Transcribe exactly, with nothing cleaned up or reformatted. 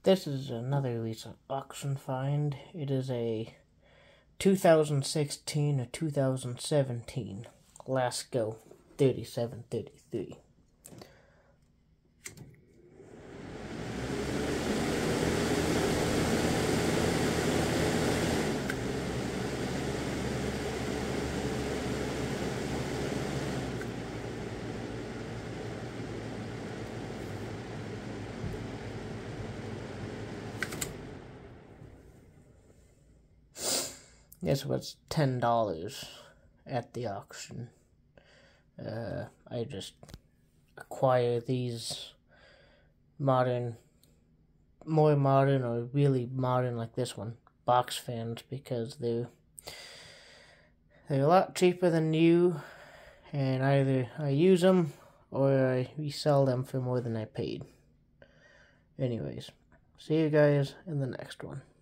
This is another recent auction find. It is a two thousand sixteen or two thousand seventeen Lasko thirty-seven thirty-three. This was ten dollars at the auction. Uh, I just acquire these modern, more modern or really modern like this one, box fans, because they're, they're a lot cheaper than new, and either I use them or I resell them for more than I paid. Anyways, see you guys in the next one.